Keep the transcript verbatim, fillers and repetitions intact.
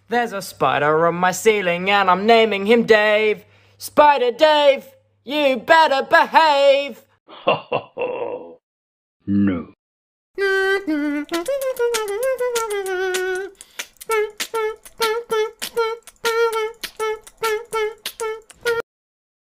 There's a spider on my ceiling and I'm naming him Dave. Spider Dave, you better behave. Ho ho ho. No.